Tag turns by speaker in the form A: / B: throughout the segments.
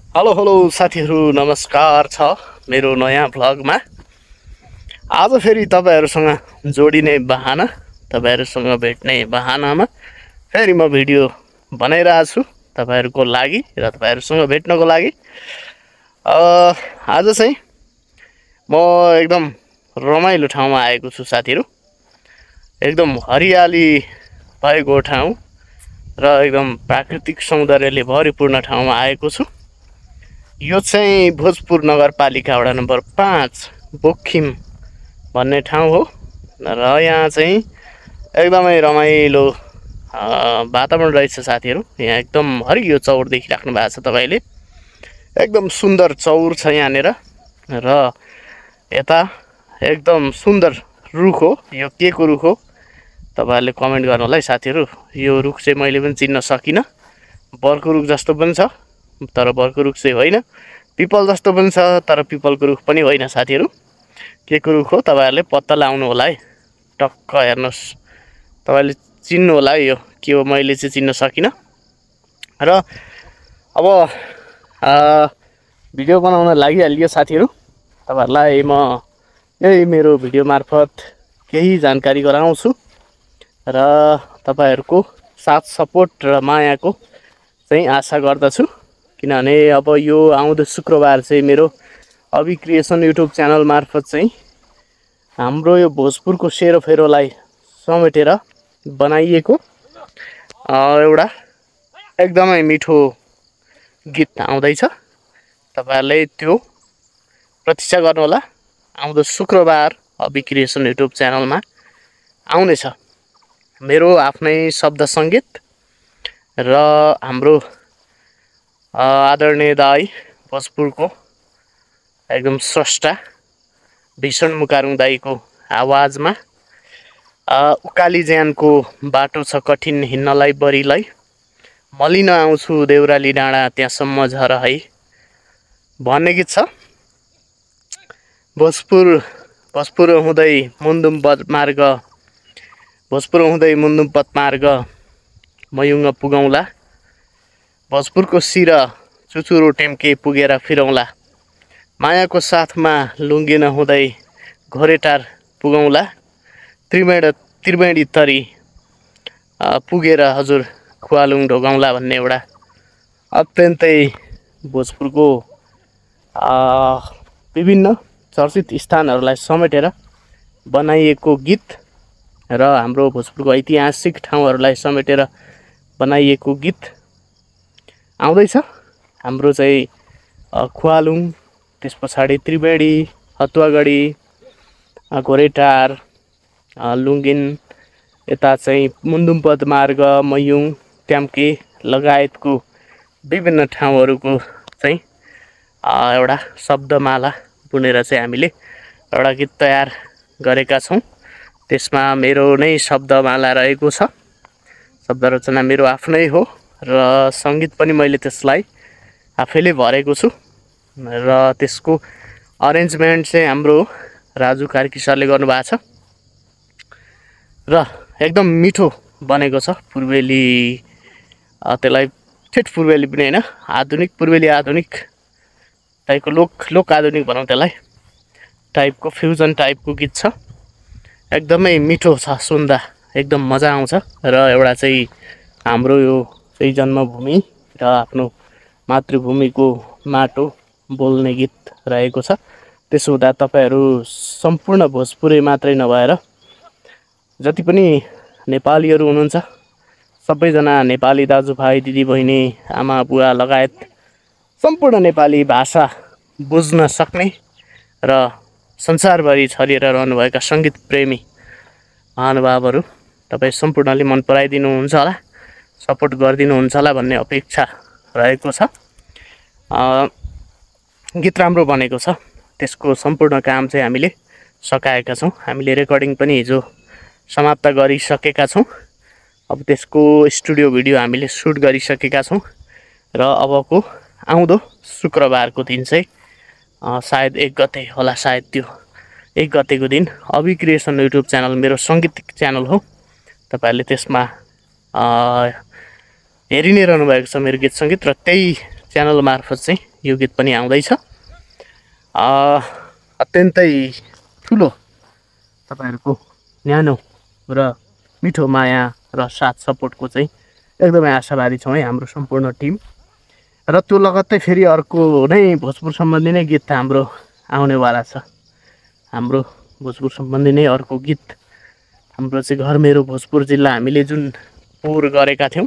A: Hello hello साथीहरू नमस्कार छ मेरो नयाँ भ्लगमा। आज फेरि तपाईहरुसँग जोडिने बहाना, तपाईहरुसँग भेट्ने बहानामा फेरि म भिडियो बनाइरहेको छु तपाईहरुको लागि र तपाईहरुसँग भेट्नको लागि। आज चाहिँ म एकदम रमाइलो ठाउँमा आएको छु साथीहरू। एकदम हरियाली भएको ठाउँ र एकदम प्राकृतिक सौन्दर्यले भरिपूर्ण ठाउँमा आएको छु। यो चाहिँ भोजपुर नगरपालिका वडा नम्बर 5 बोक्खिम भन्ने ठाउँ हो र यहाँ चाहिँ एकदमै रमाइलो वातावरण रहेछ साथीहरू। यहाँ एकदम हरियो चौर देखिराख्नु भएको छ तपाईले। एकदम सुन्दर चौर छ यहाँनेर र यता एकदम सुन्दर रुख हो। यो के को रुख हो तपाईहरुले कमेन्ट गर्नु होला है साथीहरू। यो रुख चाहिँ मैले पनि चिन्न सकिन। बरको रुख जस्तो पनि छ तर बरको रुख चाहिँ होइन। पिपल जस्तो पनि छ तर पिपलको रुख पनि होइन साथीहरू। के को रुख हो तपाईहरुले पत्ता लगाउनु होला है। टक्क हेर्नुस् तपाईले चिन्नु होला है यो के हो। मैले चाहिँ चिन्न सकिन र अब भिडियो बनाउन लागिहालियो साथीहरू। तपाईहरुलाई म यही मेरो भिडियो मार्फत केही जानकारी गराउँछु र तपाईहरुको साथ सपोर्ट र मायाको चाहिँ आशा गर्दछु। किनभने अब यो आउँदो शुक्रबार चाहिँ मेरो अभि क्रिएसन युट्युब च्यानल मार्फत चाहिँ हाम्रो यो भोजपुरको सेरोफेरोलाई समेटेर बनाइएको एउटा एकदमै मिठो गीत आउँदैछ। तपाईहरुले त्यो प्रतीक्षा गर्नु होला। आउँदो शुक्रबार अभि क्रिएसन युट्युब च्यानलमा आउनेछ मेरो आफ्नै शब्द सङ्गीत र हाम्रो आदरणीय दाई भोजपुरको एकदम स्रष्टा भीषण मुकारुङ दाईको आवाजमा उकाली ज्यानको बाटो छ कठिन हिँड्नलाई बरीलाई, मलिन आउँछु देउराली डाँडा त्यहाँसम्म झर है भन्ने गीत छ। भोजपुर हुँदै मुन्दुम मार्ग, भोजपुर हुँदै मुन्दुम पथमार्ग मयुङ पुगौँला, भोजपुरको सिर चुचुरो टेम्के पुगेर फिरौँला, मायाको साथमा लुङ्गे नहुँदै घोरेटार पुगौँला, त्रिवेणी तरी पुगेर हजुर खुवालुङ ढोगाउँला भन्ने एउटा अत्यन्तै भोजपुरको विभिन्न चर्चित स्थानहरूलाई समेटेर बनाइएको गीत र हाम्रो भोजपुरको ऐतिहासिक ठाउँहरूलाई समेटेर बनाइएको गीत आउँदैछ। हाम्रो चाहिँ खुवालुङ, त्यस पछाडि त्रिवेणी, हतुवागढी, घोरेटार, लुङ्गिन, यता चाहिँ मुन्दुमपद मार्ग, मयुङ, ट्याम्के लगायतको विभिन्न ठाउँहरूको चाहिँ एउटा शब्दमाला बुनेर चाहिँ हामीले एउटा गीत तयार गरेका छौँ। त्यसमा मेरो नै शब्दमाला रहेको छ। शब्द रचना मेरो आफ्नै हो र सङ्गीत पनि मैले त्यसलाई आफैले भरेको छु र त्यसको अरेन्जमेन्ट चाहिँ हाम्रो राजु कार्की सरले गर्नुभएको छ र एकदम मिठो बनेको छ। पूर्वेली त्यसलाई ठेट पूर्वेली पनि होइन, आधुनिक पूर्वेली आधुनिक टाइपको लोक आधुनिक भनौँ त्यसलाई, टाइपको फ्युजन टाइपको गीत छ। एकदमै मिठो छ, सुन्दा एकदम मजा आउँछ र एउटा चाहिँ हाम्रो यो चाहिँ जन्मभूमि र आफ्नो मातृभूमिको माटो बोल्ने गीत रहेको छ। त्यसो हुँदा तपाईहरु सम्पूर्ण भोजपुरे मात्रै नभएर जति पनि नेपालीहरू हुनुहुन्छ सबैजना नेपाली दाजुभाइ दिदीबहिनी आमा बुवा लगायत सम्पूर्ण नेपाली भाषा बुझ्न सक्ने र संसारभरि छरिएर रहनुभएका सङ्गीत प्रेमी महानुभावहरू तपाईँ सम्पूर्णले मन पराइदिनुहुन्छ होला, सपोर्ट गरिदिनुहुन्छ होला भन्ने अपेक्षा रहेको छ। गीत राम्रो बनेको छ, त्यसको सम्पूर्ण काम चाहिँ हामीले सकाएका छौँ। हामीले रेकर्डिङ पनि हिजो समाप्त गरिसकेका छौँ। अब त्यसको स्टुडियो भिडियो हामीले सुट गरिसकेका छौँ र अबको आउँदो शुक्रबारको दिन चाहिँ सायद 1 गते होला, सायद त्यो 1 गतेको दिन अभि क्रिएसन युट्युब च्यानल मेरो सङ्गीतिक च्यानल हो। तपाईहरुले त्यसमा हेरि नै रहनु भएको छ मेरो गीत सङ्गीत र त्यही च्यानल मार्फत चाहिँ यो गीत पनि आउँदैछ। अत्यन्तै ठुलो तपाईहरुको न्यानो र मिठो माया र साथ सपोर्टको चाहिँ एकदमै आशावादी छौँ है हाम्रो सम्पूर्ण टिम। र त्यो लगत्तै फेरि अर्को नै भोजपुर सम्बन्धी नै गीत हाम्रो आउनेवाला छ। हाम्रो भोजपुर सम्बन्धी नै अर्को गीत हाम्रो चाहिँ घर मेरो भोजपुर जिल्ला हामीले जुन पोहोर गरेका थियौँ,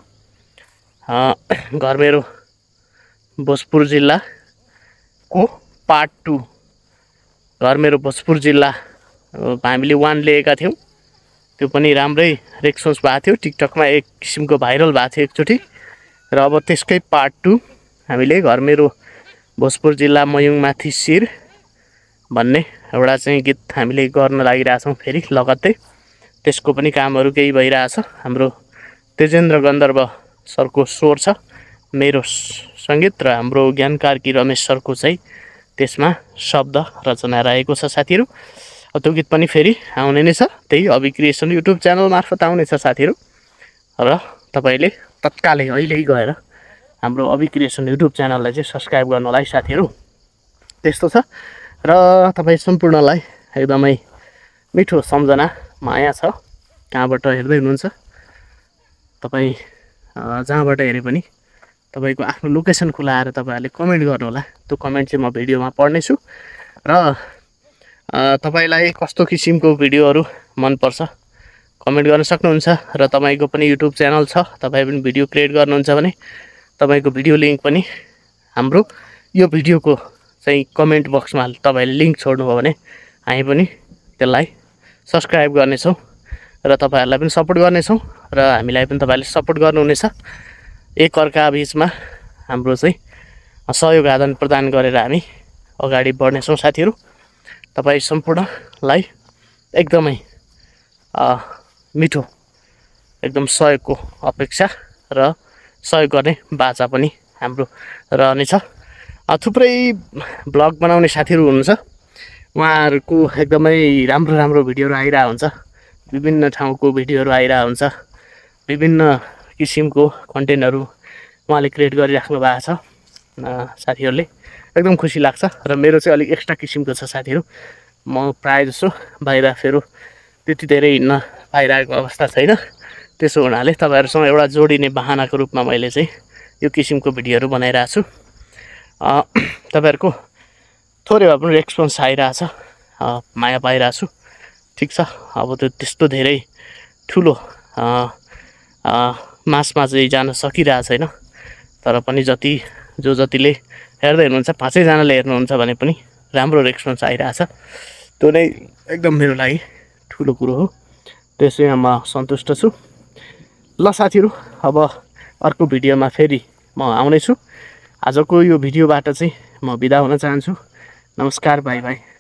A: घर मेरो भोजपुर जिल्लाको पार्ट 2 घर मेरो भोजपुर जिल्ला हामीले 1 लिएका थियौँ। त्यो पनि राम्रै रेस्पोन्स भएको थियो, टिकटकमा एक किसिमको भाइरल भएको थियो एकचोटि। र अब त्यसकै पार्ट 2 हामीले घर मेरो भोजपुर जिल्ला मयुङमाथि शिर भन्ने एउटा चाहिँ गीत हामीले गर्न लागिरहेछौँ फेरि लगत्तै। त्यसको पनि कामहरू केही भइरहेछ। हाम्रो तेजेन्द्र गन्धर्व सरको स्वर छ, मेरो सङ्गीत र हाम्रो ज्ञान कार्की रमेश सरको चाहिँ त्यसमा शब्द रचना रहेको छ साथीहरू। त्यो गीत पनि फेरि आउने नै छ, त्यही अभि क्रिएसन युट्युब च्यानल मार्फत आउनेछ साथीहरू। र तपाईँले तत्कालै अहिल्यै गएर हाम्रो अभि क्रिएसन युट्युब च्यानललाई चाहिँ सब्सक्राइब गर्नु होला है साथीहरू। त्यस्तो छ। र तपाईँ सम्पूर्णलाई एकदमै मिठो सम्झना माया छ, कहाँबाट हेर्दै हुनुहुन्छ तपाईँ, जहाँबाट हेरे पनि तपाईँको आफ्नो लोकेसन खुलाएर तपाईँहरूले कमेन्ट गर्नुहोला। त्यो कमेन्ट चाहिँ म भिडियोमा पढ्नेछु। र तपाईँलाई कस्तो किसिमको भिडियोहरू मनपर्छ कमेन्ट गर्न सक्नुहुन्छ। र तपाईँको पनि युट्युब च्यानल छ, तपाईँ पनि भिडियो क्रिएट गर्नुहुन्छ भने तपाईँको भिडियो लिङ्क पनि हाम्रो यो भिडियोको चाहिँ कमेन्ट बक्समा तपाईँले लिङ्क छोड्नुभयो भने हामी पनि त्यसलाई सब्सक्राइब गर्नेछौँ र तपाईँहरूलाई पनि सपोर्ट गर्नेछौँ र हामीलाई पनि तपाईँले सपोर्ट गर्नुहुनेछ। एक अर्का बिचमा हाम्रो चाहिँ सहयोग आदान प्रदान गरेर हामी अगाडि बढ्नेछौँ साथीहरू। तपाईँ सम्पूर्णलाई एकदमै मिठो एकदम सहयोगको अपेक्षा र सहयोग गर्ने बाचा पनि हाम्रो रहनेछ। थुप्रै ब्लग बनाउने साथीहरू हुनुहुन्छ, उहाँहरूको एकदमै राम्रो राम्रो भिडियोहरू आइरहेको हुन्छ, विभिन्न ठाउँको भिडियोहरू आइरहेको हुन्छ, विभिन्न किसिमको कन्टेन्टहरू उहाँले क्रिएट गरिराख्नु भएको छ साथीहरूले। एकदम खुसी लाग्छ। र मेरो चाहिँ अलिक एक्स्ट्रा किसिमको छ साथीहरू। म प्रायः जसो बाहिर त्यति धेरै हिँड्न पाइरहेको अवस्था छैन। त्यसो हुनाले तपाईँहरूसँग एउटा जोडिने बहानाको रूपमा मैले चाहिँ यो किसिमको भिडियोहरू बनाइरहेको छु। तपाईँहरूको थोरै भए पनि रेस्पोन्स आइरहेछ, माया पाइरहेको छु। ठिक छ, अब त्यो त्यस्तो धेरै ठुलो मासमा चाहिँ जान सकिरहेको छैन, तर पनि जतिले हेर्दै हुनुहुन्छ, 5 जनाले हेर्नुहुन्छ भने पनि राम्रो रेस्पोन्स आइरहेछ। त्यो नै एकदम मेरो लागि ठुलो कुरो हो। त्यसैमा म सन्तुष्ट छु। ल साथीहरू, अब अर्को भिडियोमा फेरि म आउनेछु। आजको यो भिडियोबाट चाहिँ म बिदा हुन चाहन्छु। नमस्कार, बाई बाई।